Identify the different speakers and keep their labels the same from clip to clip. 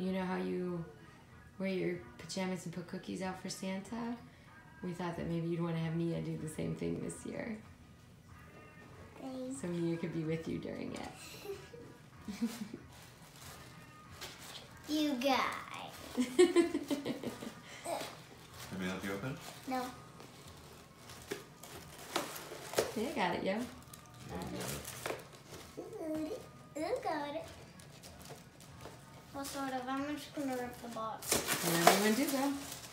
Speaker 1: you know how you wear your pajamas and put cookies out for Santa? We thought that maybe you'd want to have Mia do the same thing this year.
Speaker 2: Thanks.
Speaker 1: So Mia could be with you during it.
Speaker 2: You guys.
Speaker 3: Let me help you open?
Speaker 2: No.
Speaker 1: Yeah, got it, yeah.
Speaker 2: You got it. Well, sort of. I'm just gonna rip the box.
Speaker 1: Whatever you want to do, girl.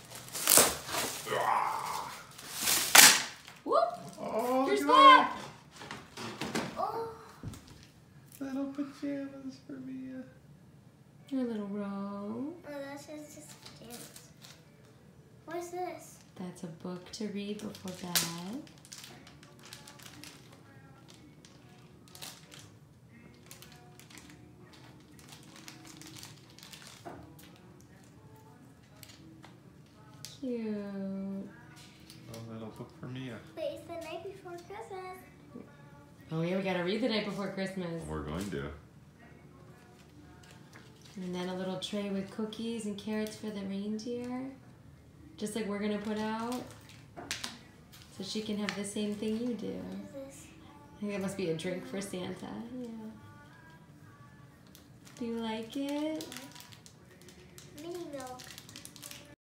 Speaker 1: Whoop!
Speaker 3: Oh,
Speaker 1: Here's
Speaker 3: look
Speaker 1: that!
Speaker 2: Oh.
Speaker 3: Little pajamas for Mia.
Speaker 1: Your little row.
Speaker 2: Oh, that's just pajamas. What's this?
Speaker 1: That's a book to read before bed. Cute.
Speaker 3: A little book for Mia.
Speaker 2: Wait, it's the night before Christmas.
Speaker 1: Oh yeah, we gotta read the night before Christmas.
Speaker 3: We're going to.
Speaker 1: And then a little tray with cookies and carrots for the reindeer. Just like we're gonna put out. So she can have the same thing you do.
Speaker 2: What is this?
Speaker 1: I think that must be a drink for Santa. Yeah. Do you like it?
Speaker 2: Mini milk.